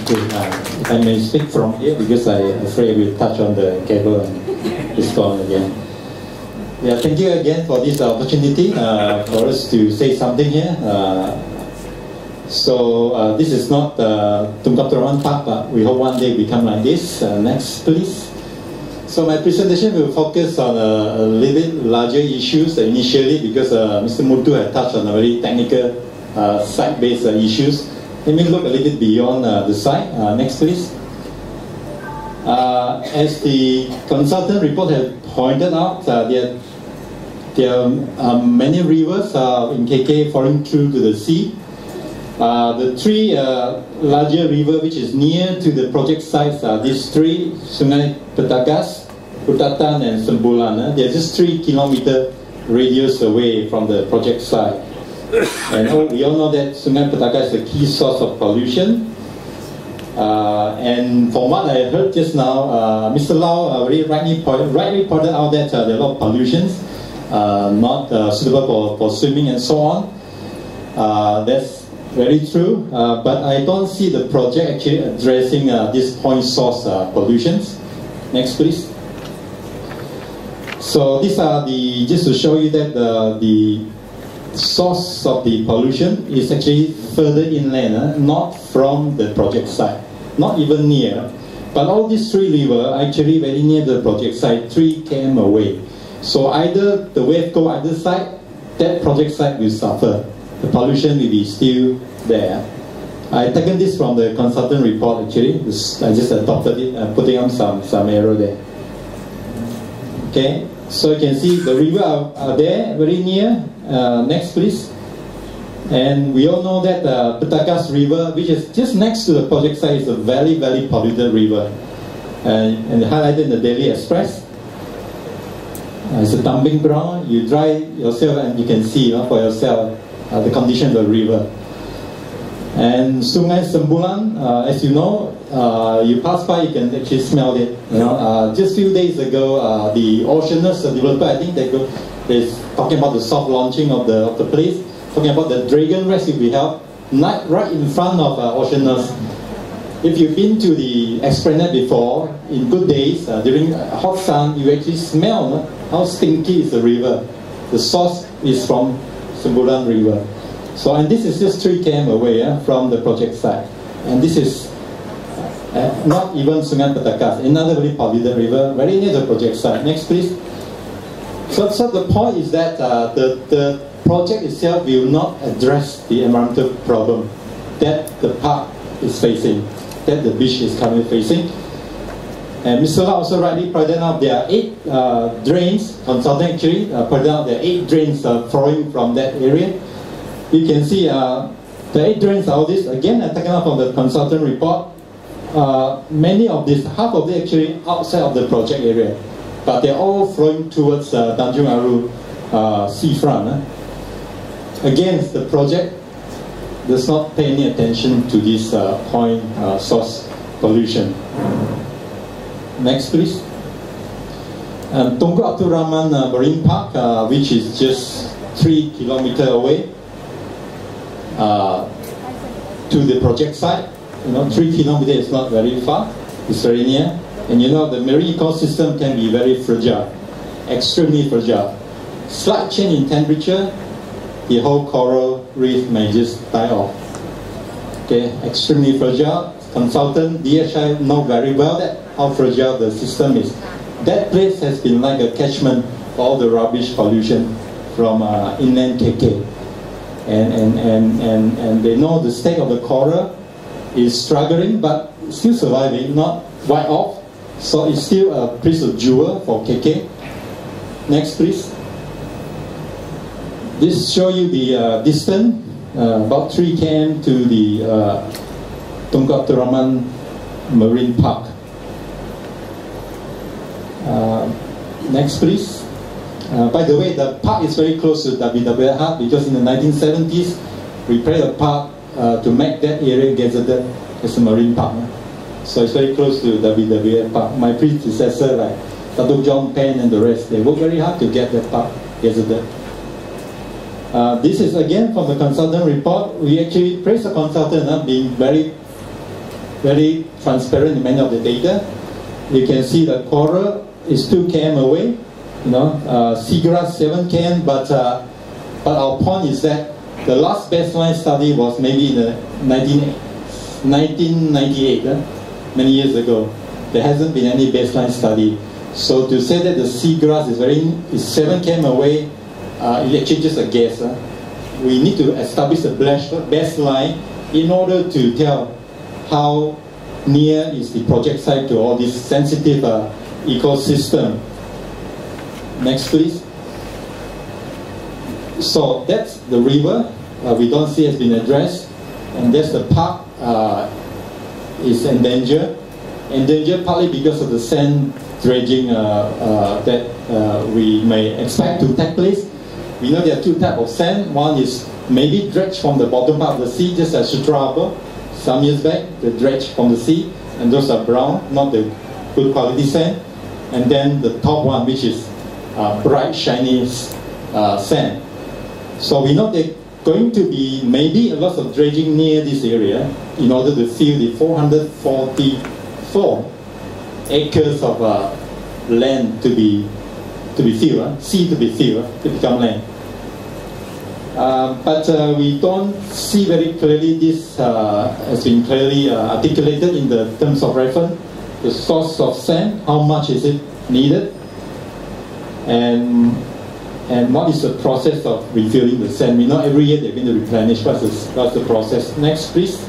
Thank you. If I may speak from here, because I'm afraid we'll touch on the cable and it's gone again. Yeah, thank you again for this opportunity for us to say something here. This is not Tunku Abdul Rahman Park, but we hope one day become like this. Next, please. So my presentation will focus on a little bit larger issues initially, because Mr. Muthu had touched on a very technical site-based issues. Let me look a little bit beyond the site. Next, please. As the consultant report has pointed out, there are many rivers in KK falling through to the sea. The three larger rivers which is near to the project sites are these three: Sungai Petagas, Kutatan, and Sembulan. They're just 3 kilometer radius away from the project site. And we all know that Sungai Petagas is a key source of pollution. And from what I heard just now, Mr. Lau very rightly pointed out that there are a lot of pollutions not suitable for swimming and so on. That's very true, but I don't see the project actually addressing these point source pollutions. Next, please. So these are just to show you that the source of the pollution is actually further inland, not from the project site, not even near. But all these three rivers are actually very near the project site, 3 km away. So either the wave go either side, that project site will suffer. The pollution will be still there. I taken this from the consultant report actually. I just adopted it, putting on some error there. Okay, so you can see the river are there, very near. Next, please. And we all know that Petagas River, which is just next to the project site, is a very, very polluted river. And highlighted in the Daily Express. It's a dumping ground. You drive yourself and you can see for yourself the condition of the river. And Sungai Sembulan, as you know, you pass by, you can actually smell it. Just a few days ago, the Oceanus developer, I think they're talking about the soft launching of the place, talking about the dragon rescue we held right in front of Oceanus. If you've been to the Esplanade before, in good days, during hot sun, you actually smell how stinky is the river. The source is from Sembulan River. So, and this is just 3 km away from the project site. And this is not even Sungai Petagas, another very polluted river, very near the project site. Next, please. So the point is that the project itself will not address the environmental problem that the park is facing, that the beach is currently facing. And Mr. Lau also rightly pointed out there are 8 drains, consultant actually pointed out there are 8 drains flowing from that area. You can see the 8 drains are all this, again taken up from the consultant report. Many of these, half of them actually outside of the project area, but they're all flowing towards Tanjung Aru seafront. Again, the project does not pay any attention to this point source pollution. Next, please. Tunku Abdul Rahman Marine Park, which is just 3 km away to the project site. 3 kilometers is not very far, it's very near. And the marine ecosystem can be very fragile, extremely fragile. Slight change in temperature, the whole coral reef may just die off. Okay, extremely fragile. Consultant DHI know very well that how fragile the system is. That place has been like a catchment for all the rubbish pollution from inland KK. And they know the state of the coral is struggling, but still surviving, not wiped off. So it's still a piece of jewel for KK. Next, please. This shows you the distance, about 3 km to the Tunku Abdul Rahman Marine Park. Next, please. By the way, the park is very close to WWF Hub because in the 1970s, we prepared a park to make that area gazetted as a marine park. So it's very close to WWF Park. My predecessor, like Dr. John Penn and the rest, they worked very hard to get that park gazetted. This is again from the consultant report. We actually praise the consultant being very very transparent in many of the data. You can see the coral is 2 km away, seagrass 7 km, but our point is that the last baseline study was maybe in the 1998, many years ago. There hasn't been any baseline study. So to say that the seagrass is 7 km away, it actually just a guess. We need to establish a baseline in order to tell how near is the project site to all this sensitive ecosystem. Next, please. So that's the river. We don't see has been addressed, and that's the park is endangered. Endangered partly because of the sand dredging that we may expect to take place. We know there are 2 types of sand. One is maybe dredged from the bottom part of the sea, just as Sutra Harbour. Some years back, they dredged from the sea, and those are brown, not the good quality sand. And then the top one, which is bright, shiny sand. So we know there's going to be maybe a lot of dredging near this area in order to fill the 444 acres of land to be filled, sea to be filled, to become land. But we don't see very clearly this has been clearly articulated in the terms of reference. The source of sand, how much is it needed, and what is the process of refilling the sand? We know every year they're going to replenish. What's the process? Next, please.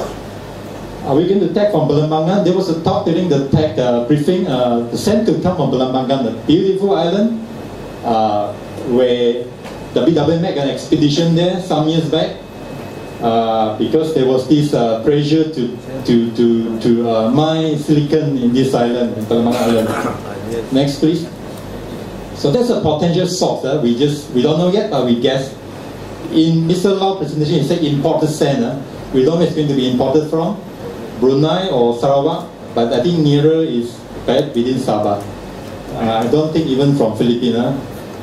Are we going to tag from Belambangan? There was a talk during the tag briefing. The sand could come from Belambangan, a beautiful island where WW made an expedition there some years back because there was this pressure to mine silicon in this island, in Belambangan Island. Next, please. So that's a potential source. We don't know yet, but we guess. In Mr. Lau's presentation, he said imported sand. We don't know where it's going to be imported from, Brunei or Sarawak, but I think nearer is back within Sabah. I don't think even from Philippines.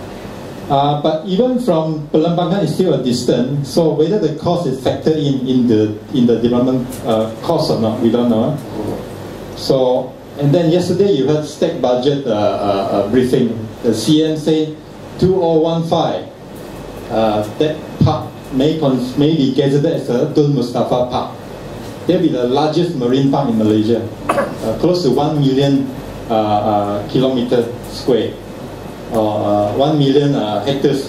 But even from Belambangan is still a distance. So whether the cost is factored in the development cost or not, we don't know. So, and then yesterday you had state budget briefing. The CM said 2015. That park may be gazetted as a Tun Mustafa Park. They'll be the largest marine park in Malaysia, close to 1 million kilometer square, or 1 million hectares.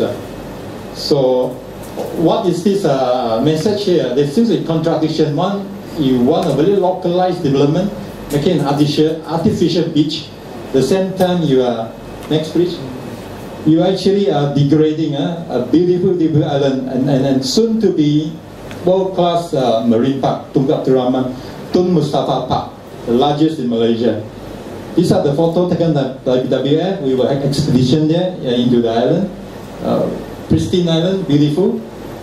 So what is this message here? There seems a contradiction. One, you want a very localized development, making an artificial beach. At the same time, you are, next please, you actually are degrading a beautiful island and soon to be world-class marine park, Tunku Abdul Rahman, Tun Mustafa Park, the largest in Malaysia. These are the photos taken by WWF. We were an expedition there into the island. Pristine island, beautiful.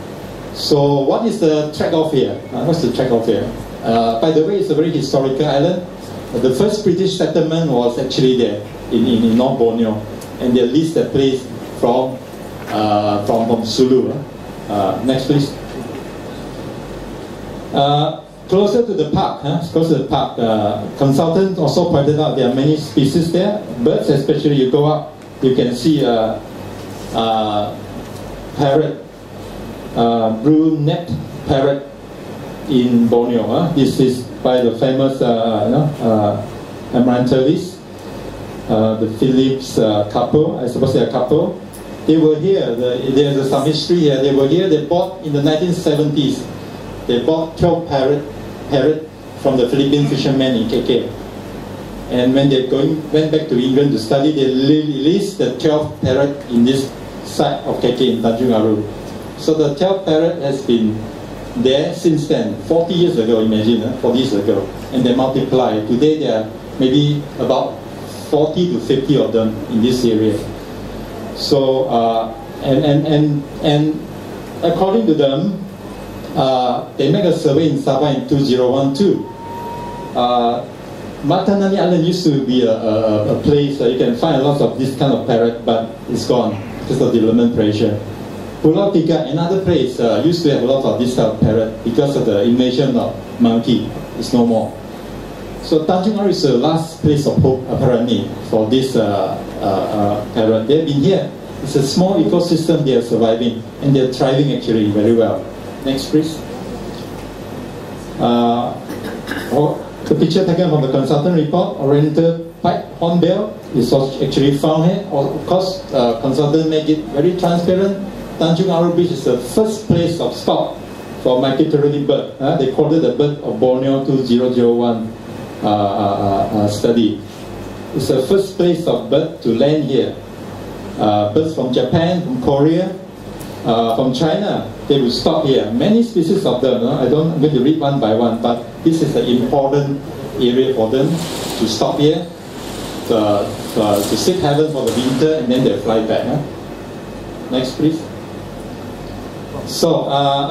So what is the trade-off here? What's the trade-off here? By the way, it's a very historical island. The first British settlement was actually there in North Borneo, and they leased the place from Sulu. Next, please. Closer to the park, consultants also pointed out there are many species there. Birds, especially, you go up, you can see parrot, blue-necked parrot in Borneo. This is by the famous Amaranthus, the Phillips couple. I suppose they're a couple. They were here. There's some history here. They were here. They bought in the 1970s. They bought 12 parrot from the Philippine fishermen in KK. And when they went back to England to study, they released the 12th parrot in this site of KK in Tanjung Aru. So the 12th parrot has been there since then, 40 years ago, imagine, 40 years ago. And they multiply. Today there are maybe about 40 to 50 of them in this area. So, and according to them, they make a survey in Sabah in 2012. Matanani Island used to be a place you can find a lot of this kind of parrot, but it's gone because of development pressure. Pulau Tiga, another place, used to have a lot of this type of parrot because of the invasion of monkey. It's no more. So Tanjung Aru is the last place of hope, apparently, for this parrot. They've been here. It's a small ecosystem they are surviving, and they're thriving actually very well. Next, please. The picture taken from the consultant report, Oriental Pied Hornbill, is actually found here. Of course, consultant make it very transparent. Tanjung Aru Beach is the first place of stop for migratory bird. They called it the Bird of Borneo 2001 study. It's the first place of bird to land here. Birds from Japan, from Korea, from China, they will stop here. Many species of them, I'm going to read one by one, but this is an important area for them to stop here, to seek heaven for the winter, and then they'll fly back. Next, please. So,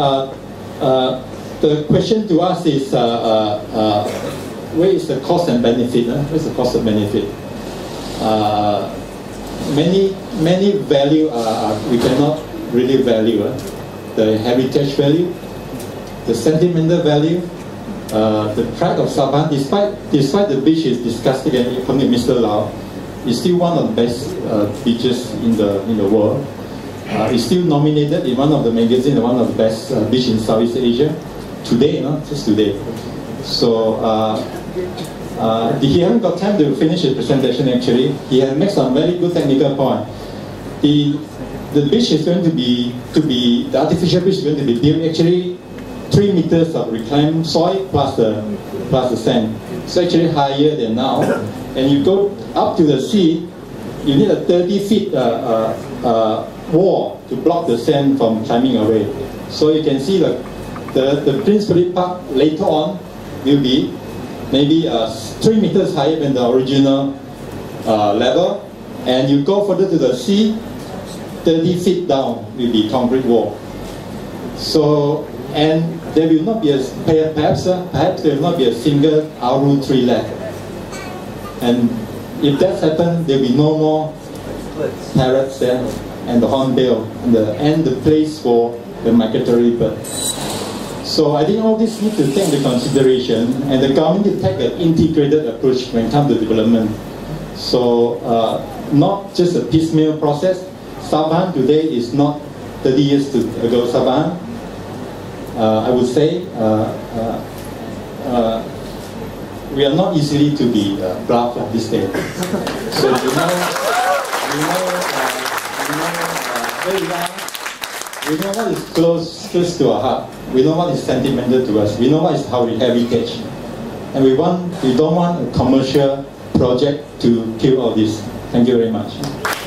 the question to us is, where is the cost and benefit? Where's the cost and benefit? Many value we cannot really value. The heritage value, the sentimental value, the pride of Sabah. Despite the beach is disgusting, and according to Mr. Lau, it's still one of the best beaches in the world. It's still nominated in one of the magazines, one of the best beach in Southeast Asia. Today, just today. So he hasn't got time to finish his presentation actually. He has made some very good technical point. The beach is going to be, the artificial beach is going to be built actually 3 meters of reclaimed soil plus the sand. It's actually higher than now. And you go up to the sea, you need a 30 feet wall to block the sand from climbing away. So you can see the Prince Philip Park later on will be maybe 3 meters higher than the original level. And you go further to the sea, 30 feet down will be concrete wall. So, and there will not be perhaps there will not be a single Aru tree left. And if that happens, there will be no more parrots there, and the hornbill, and the place for the migratory bird. So I think all this need to take into consideration, and the government will take an integrated approach when it comes to development. So not just a piecemeal process. Sabah today is not 30 years ago Sabah. I would say we are not easily to be bluffed at this stage. So we know what is close to our heart. We know what is sentimental to us. We know what is our heritage, and we don't want a commercial project to kill all this. Thank you very much.